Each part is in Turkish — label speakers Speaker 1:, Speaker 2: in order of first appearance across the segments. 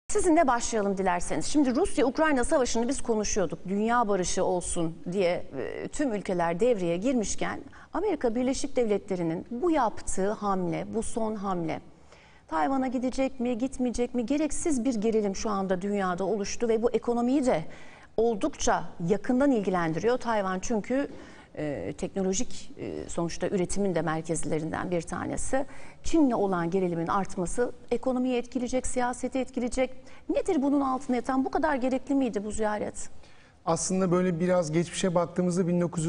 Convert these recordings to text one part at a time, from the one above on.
Speaker 1: Sizinle başlayalım dilerseniz. Şimdi Rusya-Ukrayna savaşını biz konuşuyorduk. Dünya barışı olsun diye tüm ülkeler devreye girmişken Amerika Birleşik Devletleri'nin bu yaptığı hamle, bu son hamle Tayvan'a gidecek mi, gitmeyecek mi? Gereksiz bir gerilim şu anda dünyada oluştu ve bu ekonomiyi de oldukça yakından ilgilendiriyor. Tayvan çünkü teknolojik sonuçta üretimin de merkezlerinden bir tanesi. Çin'le olan gerilimin artması ekonomiyi etkileyecek, siyaseti etkileyecek. Nedir bunun altında yatan? Bu kadar gerekli miydi bu ziyaret?
Speaker 2: Aslında böyle biraz geçmişe baktığımızda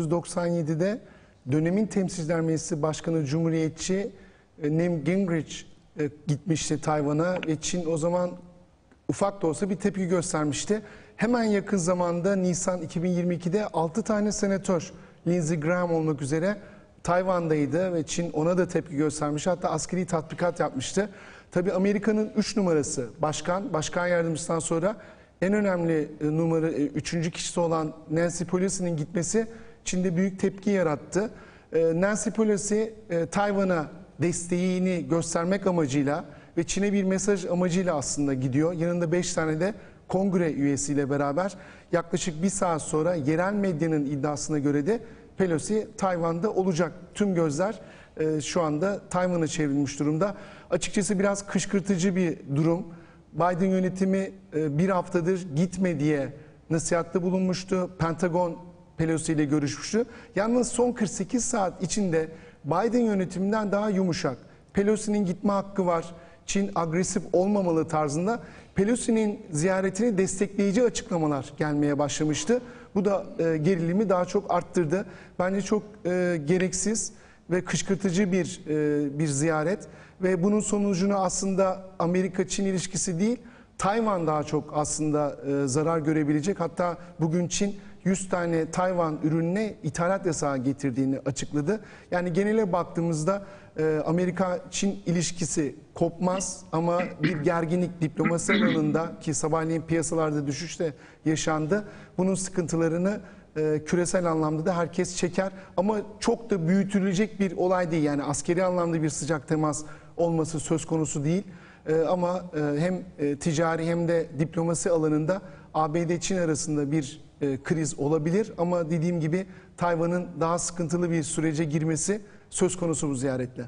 Speaker 2: 1997'de dönemin Temsilciler Meclisi Başkanı Cumhuriyetçi Newt Gingrich gitmişti Tayvan'a ve Çin o zaman ufak da olsa bir tepki göstermişti. Hemen yakın zamanda Nisan 2022'de 6 tane senatör Lindsey Graham olmak üzere Tayvan'daydı ve Çin ona da tepki göstermiş. Hatta askeri tatbikat yapmıştı. Tabii Amerika'nın 3 numarası başkan yardımcısından sonra en önemli numara 3. kişisi olan Nancy Pelosi'nin gitmesi Çin'de büyük tepki yarattı. Nancy Pelosi Tayvan'a desteğini göstermek amacıyla ve Çin'e bir mesaj amacıyla aslında gidiyor. Yanında 5 tane de kongre üyesiyle beraber yaklaşık bir saat sonra yerel medyanın iddiasına göre de Pelosi Tayvan'da olacak. Tüm gözler şu anda Tayvan'a çevrilmiş durumda. Açıkçası biraz kışkırtıcı bir durum. Biden yönetimi bir haftadır gitme diye nasihatte bulunmuştu. Pentagon Pelosi ile görüşmüştü. Yalnız son 48 saat içinde Biden yönetiminden daha yumuşak. Pelosi'nin gitme hakkı var. Çin agresif olmamalı tarzında Pelosi'nin ziyaretini destekleyici açıklamalar gelmeye başlamıştı. Bu da gerilimi daha çok arttırdı. Bence çok gereksiz ve kışkırtıcı bir ziyaret ve bunun sonucunu aslında Amerika-Çin ilişkisi değil, Tayvan daha çok aslında zarar görebilecek. Hatta bugün Çin 100 tane Tayvan ürününe ithalat yasağı getirdiğini açıkladı. Yani genele baktığımızda Amerika-Çin ilişkisi kopmaz ama bir gerginlik diplomasi alanında ki sabahleyin piyasalarda düşüş de yaşandı. Bunun sıkıntılarını küresel anlamda da herkes çeker ama çok da büyütülecek bir olay değil. Yani askeri anlamda bir sıcak temas olması söz konusu değil. Ama hem ticari hem de diplomasi alanında ABD-Çin arasında bir kriz olabilir. Ama dediğim gibi Tayvan'ın daha sıkıntılı bir sürece girmesi söz konusu bu ziyaretle.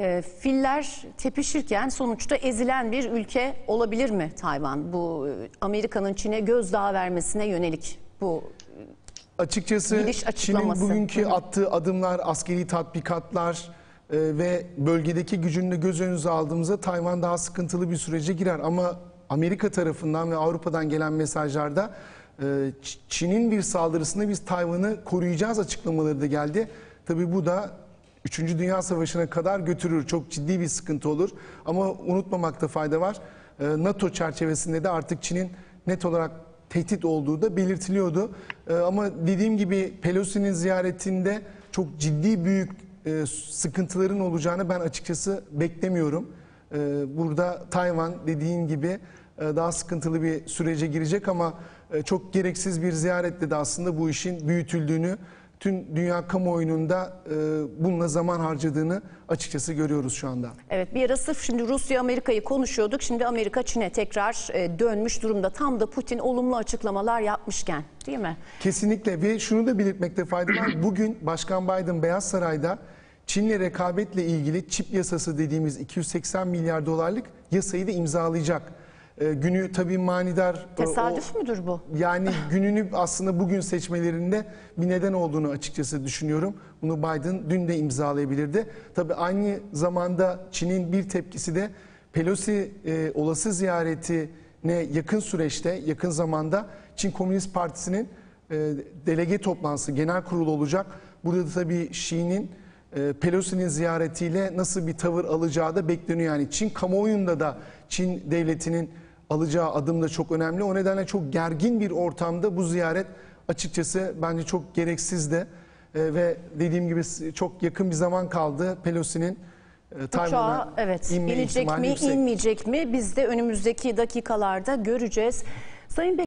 Speaker 1: Filler tepişirken sonuçta ezilen bir ülke olabilir mi Tayvan? Bu Amerika'nın Çin'e gözdağı vermesine yönelik bu
Speaker 2: açıkçası Çin'in bugünkü attığı adımlar, askeri tatbikatlar ve bölgedeki gücünü de göz önünüze aldığımızda Tayvan daha sıkıntılı bir sürece girer. Ama Amerika tarafından ve Avrupa'dan gelen mesajlarda Çin'in bir saldırısında biz Tayvan'ı koruyacağız açıklamaları da geldi. Tabii bu da 3. Dünya Savaşı'na kadar götürür. Çok ciddi bir sıkıntı olur. Ama unutmamakta fayda var. NATO çerçevesinde de artık Çin'in net olarak tehdit olduğu da belirtiliyordu. Ama dediğim gibi Pelosi'nin ziyaretinde çok ciddi büyük sıkıntıların olacağını ben açıkçası beklemiyorum. Burada Tayvan dediğin gibi daha sıkıntılı bir sürece girecek ama çok gereksiz bir ziyaretle de aslında bu işin büyütüldüğünü, tüm dünya kamuoyunun da bununla zaman harcadığını açıkçası görüyoruz şu anda.
Speaker 1: Evet, bir ara sırf şimdi Rusya-Amerika'yı konuşuyorduk. Şimdi Amerika Çin'e tekrar dönmüş durumda. Tam da Putin olumlu açıklamalar yapmışken, değil mi?
Speaker 2: Kesinlikle ve şunu da belirtmekte fayda var. Bugün Başkan Biden Beyaz Saray'da Çin'le rekabetle ilgili çip yasası dediğimiz 280 milyar dolarlık yasayı da imzalayacak. Günü tabii manidar.
Speaker 1: Tesadüf müdür bu?
Speaker 2: Yani gününü aslında bugün seçmelerinde bir neden olduğunu açıkçası düşünüyorum. Bunu Biden dün de imzalayabilirdi. Tabii aynı zamanda Çin'in bir tepkisi de Pelosi olası ziyaretine yakın süreçte, yakın zamanda Çin Komünist Partisi'nin delege toplantısı, genel kurulu olacak. Burada da tabii Xi'nin Pelosi'nin ziyaretiyle nasıl bir tavır alacağı da bekleniyor. Yani Çin kamuoyunda da Çin devletinin alacağı adım da çok önemli. O nedenle çok gergin bir ortamda bu ziyaret açıkçası bence çok gereksiz de ve dediğim gibi çok yakın bir zaman kaldı Pelosi'nin Tayvan'a
Speaker 1: inecek mi, inmeyecek mi? Biz de önümüzdeki dakikalarda göreceğiz. Sayın